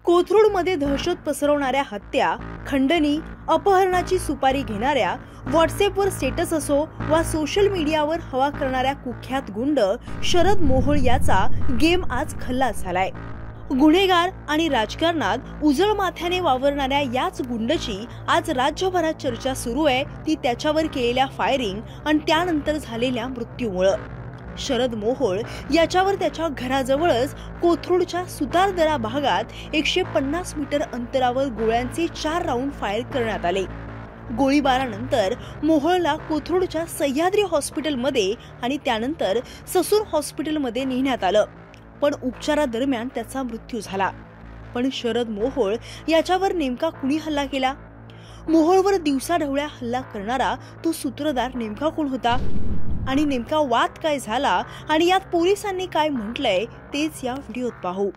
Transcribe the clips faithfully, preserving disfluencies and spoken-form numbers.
कोथरूडमध्ये दहशत पसरवणाऱ्या हत्या, खंडणी, अपहरणाची सुपारी घेणाऱ्या, व्हॉट्सअपवर स्टेटस असो वा सोशल मीडियावर हवा करणाऱ्या कुख्यात गुंड शरद मोहोळ याचा गेम आज खल्लास झालाय। गुन्हेगार आणि राजकारणात उजळ माथ्याने वावरणाऱ्या याच गुंडची आज राज्यभरात चर्चा सुरू आहे, ती त्याच्यावर केलेल्या फायरिंग आणि त्यानंतर झालेल्या मृत्यूमुळे। शरद मोहोळ याच्यावर त्याच्या घराजवळच कोथरूडच्या सुतारदरा भागात एकशे पन्नास मीटर अंतरावर गोळ्यांचे चार राऊंड फायर करण्यात आले। गोळीबारानंतर मोहोळला कोथरूडच्या सह्याद्री हॉस्पिटलमध्ये आणि त्यानंतर ससूर हॉस्पिटलमध्ये नेण्यात आलं, पण उपचारादरम्यान त्याचा मृत्यू झाला। पण शरद मोहोळ याच्यावर नेमका कुणी हल्ला केला? मोहोळवर दिवसाढवळ्या हल्ला करणारा तो सूत्रधार नेमका कोण होता आणि नेमका वाद काय झाला आणि यात पोलिसांनी काय म्हटलंय तेच या व्हिडिओत पाहू।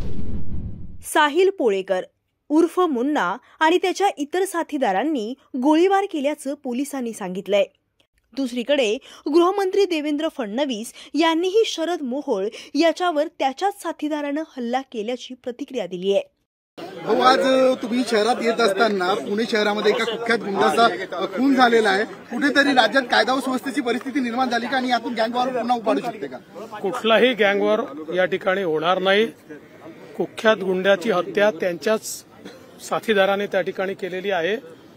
साहिल पोळेकर उर्फ मुन्ना आणि त्याच्या इतर साथीदारांनी गोळीबार केल्याचं पोलिसांनी सांगितलंय। दुसरीकडे गृहमंत्री देवेंद्र फडणवीस यांनीही शरद मोहोळ याच्यावर त्याच्याच साथीदारानं हल्ला केल्याची प्रतिक्रिया दिली आहे। हो, आज तुम्ही शहरात येत असताना पुणे शहरामध्ये एका कुख्यात गुंडाचा खून झालेला आहे। कुठेतरी राज्यात कायदा व सुव्यवस्थेची परिस्थिती निर्माण झाली का आणि यातून गँगवॉर पुन्हा उभारू शकते का? कुठलाही गँगवॉर या ठिकाणी होणार नाही। कुख्यात गुंडाची हत्या त्यांच्याच साथीदाराने त्या ठिकाणी केलेली आहे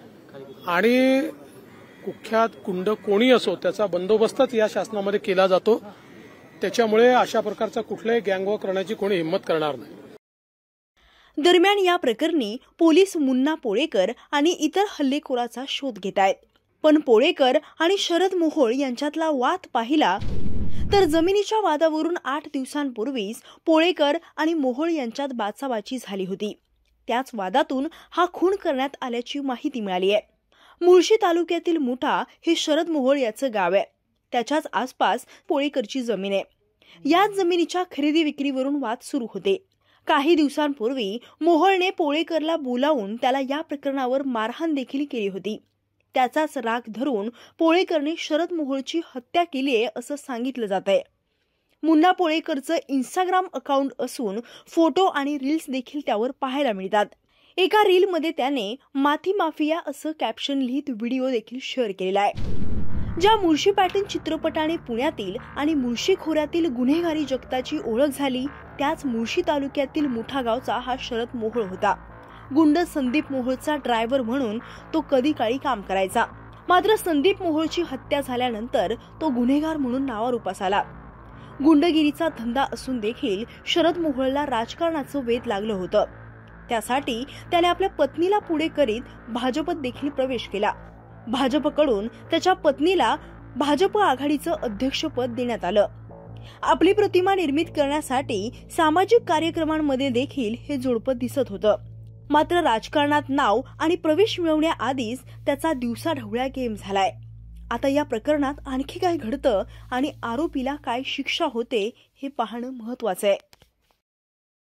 आणि कुख्यात गुंड कोणी असो त्याचा बंदोबस्तच या शासनामध्ये केला जातो। त्याच्यामुळे अशा प्रकारचा कुठलाही गँगवॉर करण्याची कोणी हिंमत करणार नाही। दरम्यान या प्रकरणी पोलीस मुन्ना पोळेकर आणि इतर हल्लेखोराचा शोध घेत आहेत। पण पोळेकर आणि शरद मोहोळ यांच्यातला वाद पाहिला तर जमिनीच्या वादावरून आठ दिवसांपूर्वीच पोळेकर आणि मोहोळ यांच्यात बाचाबाची झाली होती। त्याच वादातून हा खून करण्यात आल्याची माहिती मिळाली आहे। मुळशी तालुक्यातील मुठा हे शरद मोहोळ याचं गाव आहे। त्याच्याच आसपास पोळेकरची जमीन आहे। याच जमिनीच्या खरेदी विक्रीवरून वाद सुरू होते। काही दिवसांपूर्वी मोहोळने पोळेकरला बोलावून त्याला या प्रकरणावर मारहाण देखील केली होती। त्याचाच राग धरून पोळेकरने शरद मोहोळची हत्या केली आहे असं सांगितलं जात आहे। मुन्ना पोळेकरचं इंस्टाग्राम अकाउंट असून फोटो आणि रील्स देखील त्यावर पाहायला मिळतात। एका रीलमध्ये त्याने माथी माफिया असं कॅप्शन लिहित व्हिडिओ देखील शेअर केलेला आहे। ज्या मुळशी पॅटर्न चित्रपटाने पुण्यातील आणि मुळशी खोऱ्यातील गुन्हेगारी जगताची ओळख झाली, त्याच मुळशी तालुक्यातील मुठा गावचा हा शरद मोहोळ होता। गुंड संदीप मोहोळचा ड्रायव्हर म्हणून तो कधी काळी काम करायचा। मात्र संदीप मोहोळची हत्या झाल्यानंतर तो गुन्हेगार म्हणून नावारूपास आला। गुंडगिरीचा धंदा असून देखील शरद मोहोळला राजकारणाचं वेध लागलं होतं। त्यासाठी त्याने आपल्या पत्नीला पुढे करीत भाजपत देखील प्रवेश केला। भाजपकडून त्याच्या पत्नीला भाजप आघाडीचं अध्यक्षपद देण्यात आलं। आपली प्रतिमा निर्मित करण्यासाठी सामाजिक कार्यक्रमांमध्ये देखील हे जोडपं दिसत होतं। मात्र राजकारणात नाव आणि प्रवेश मिळवण्याआधीच त्याचा दिवसाढवळ्या गेम झालाय। आता या प्रकरणात आणखी काय घडतं आणि आरोपीला काय शिक्षा होते हे पाहणं महत्त्वाचं आहे।